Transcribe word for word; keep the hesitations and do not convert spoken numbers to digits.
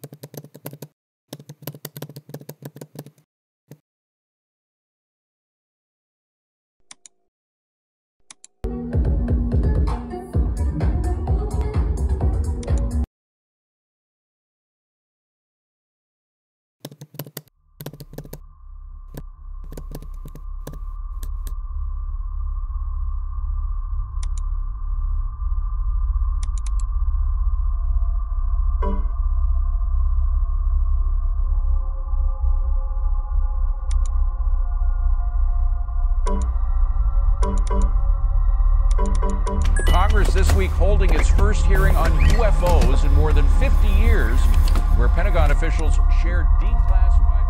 Congress this week holding its first hearing on U F Os in more than fifty years, where Pentagon officials shared declassified